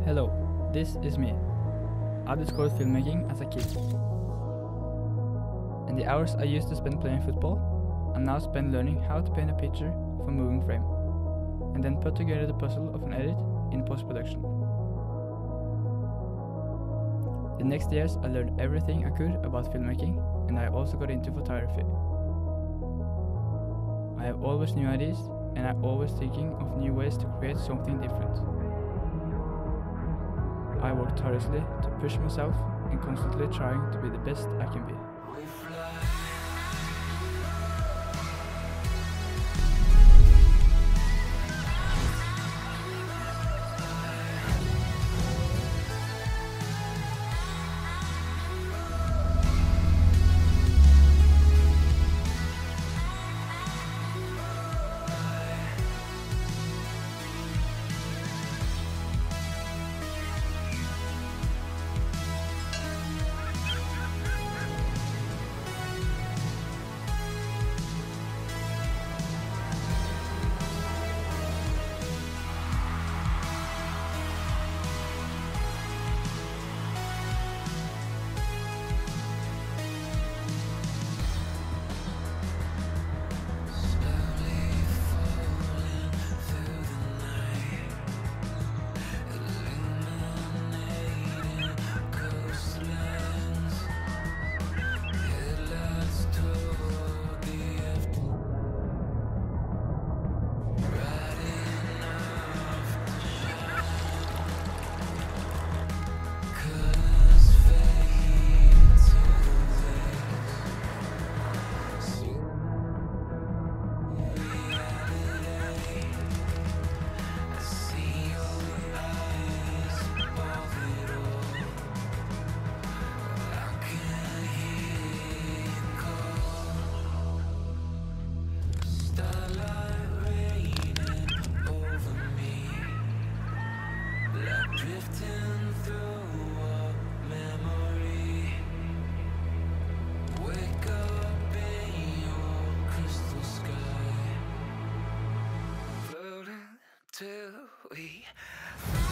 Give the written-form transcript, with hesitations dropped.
Hello, this is me. I discovered filmmaking as a kid. And the hours I used to spend playing football, I now spend learning how to paint a picture of a moving frame, and then put together the puzzle of an edit in post-production. The next years I learned everything I could about filmmaking, and I also got into photography. I have always new ideas, and I'm always thinking of new ways to create something different. I work tirelessly to push myself and constantly trying to be the best I can be. Drifting through a memory. Wake up in your crystal sky, floating till we